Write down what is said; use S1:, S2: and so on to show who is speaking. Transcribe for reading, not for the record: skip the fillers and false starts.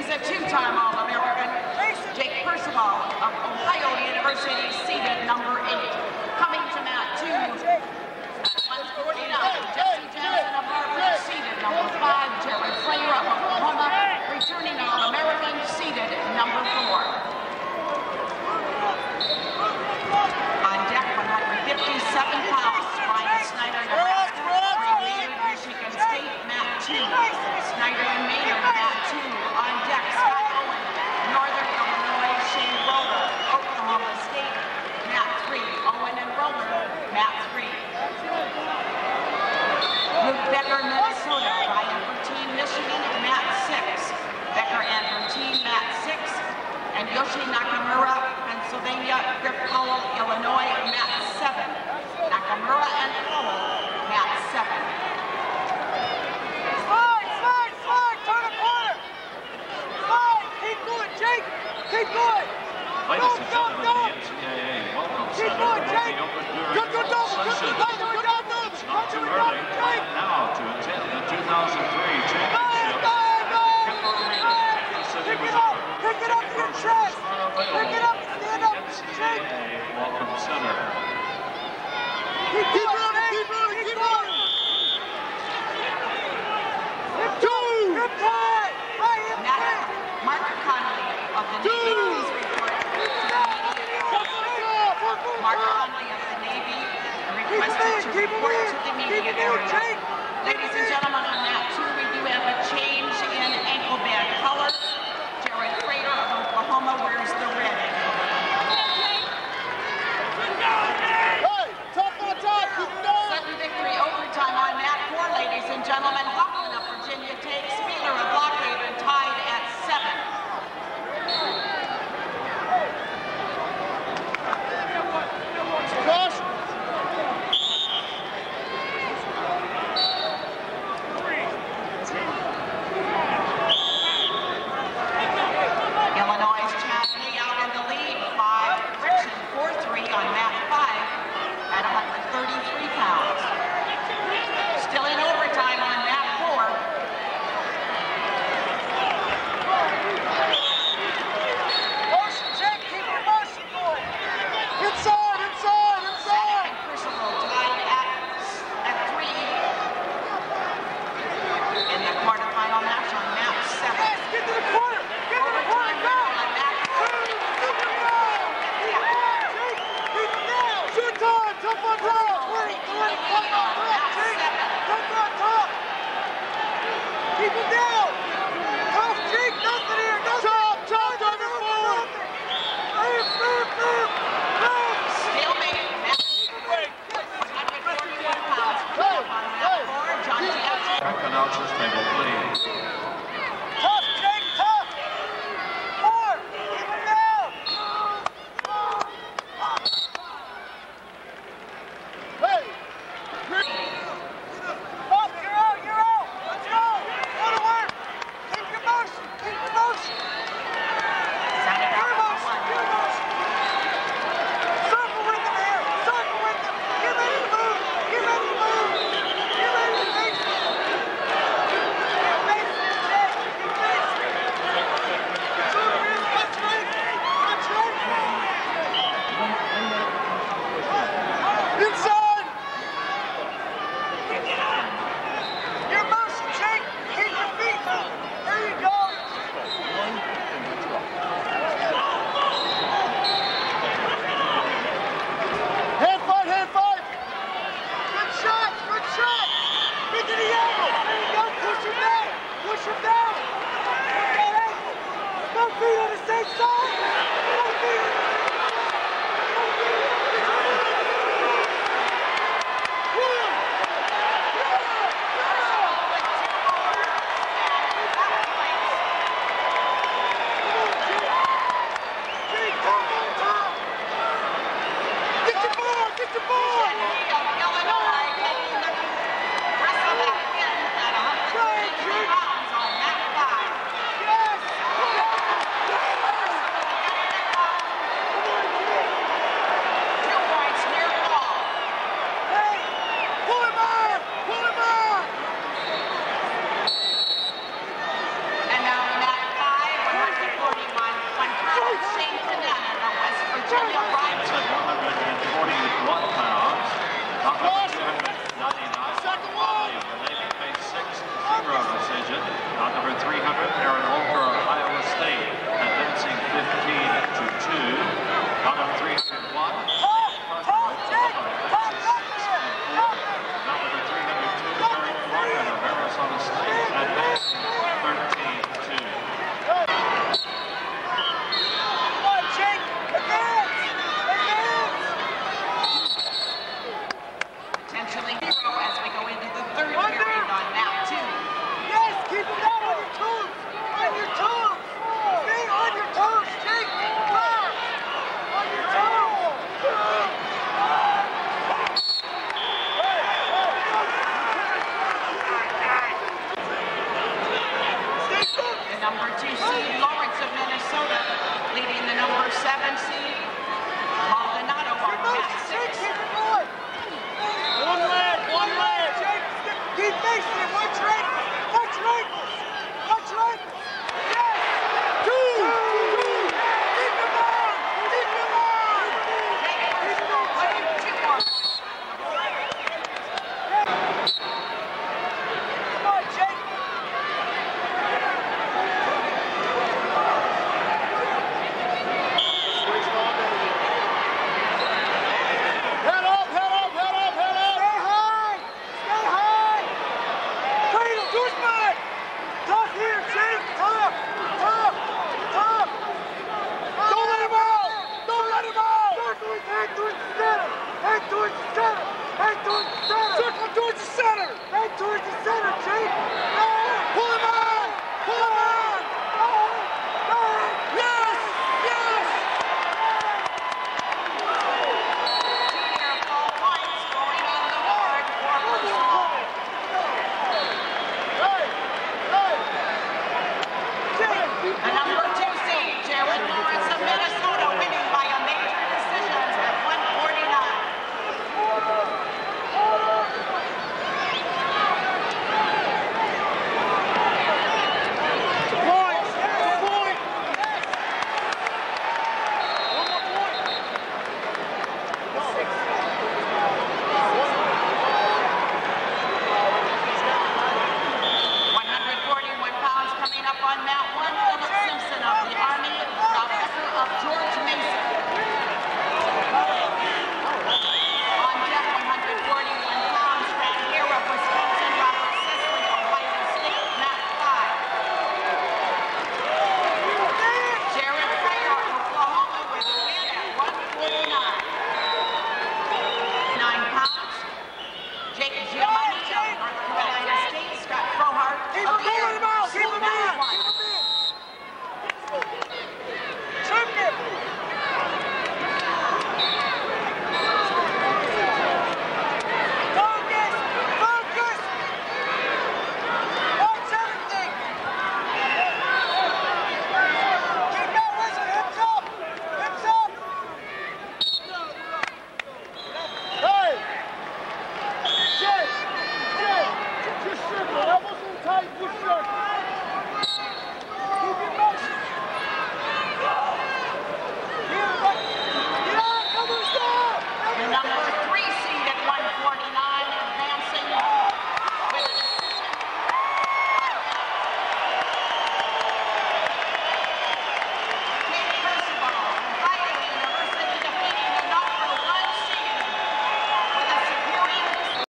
S1: a two-time All-American. Jake Percival of Ohio University, seeded number 8. Coming to mat 2 at 149, Jesse Johnson of Harvard, seeded number 5. Jared Frater of Oklahoma, returning All-American, seeded number 4. On deck, 157 pounds, Brian Snyder, Nebraska, Maynard, Michigan State, mat 2. Snyder and Maynard, mat 2. On deck, Scott Owen, Northern Illinois, Shane Roller, Oklahoma State, mat 3. Owen and Roller, mat 3. Luke Becker, Minnesota, Ryan Bertine, Michigan, mat 6. Becker and Bertine, mat 6. And Yoshi Nakamura, Pennsylvania, Griff Powell, Illinois, mat 7. Nakamura and Powell, mat 7.
S2: Slide, turn a corner. Slide, keep going, Jake, keep going.
S3: Ladies and gentlemen, the NCAA Welcome Center will be open during the session. It's not too early now to attend the 2003 championship.
S2: Pick it up to your chest. Pick it up, stand up, Jake.
S3: NCAA Welcome Center.
S2: Keep running. Hip tight.
S1: Mark Conley of the Navy, please report to the media. Mark Conley of the Navy requested to report to the media area. Ladies and gentlemen, on mat 2, we do have a change in ankle band color. Jared Frater of Oklahoma wears the red. Sudden victory overtime on mat 4, ladies and gentlemen. Hoffman of Virginia takes. Spieler of Lockhaven tied at 7. Illinois' Chad Lee out in the lead, 5 friction, 4-3 on mat 5 at 133 pounds. Still in overtime on mat 4.
S2: Motion, Jake, keep your motion going. Inside.
S1: Zadick and Percival tied at 3 in the quarterfinal match on mat 7.
S2: Get to the corner.
S1: Overtime round on mat 4.
S2: Shoot time, tough on top. Wait, tough on top, Jake. Tough on top. Keep it down. Tough, Jake, nothing here. Chop, driving forward.
S1: Stalemate. Mat 141 pounds. Up on mat 4. John Jackson.
S3: Track announcers table, please.
S2: Tough, Jake, tough. 4, keep it down. Hey. Up, you're out. Let's go. Go to work. Keep your motion.
S1: Zadick out for 1. William Ryan.
S3: At 141 pounds. Not number 299. Mark Conley of the Navy, paid 6-0 decision. Not number 300, Aaron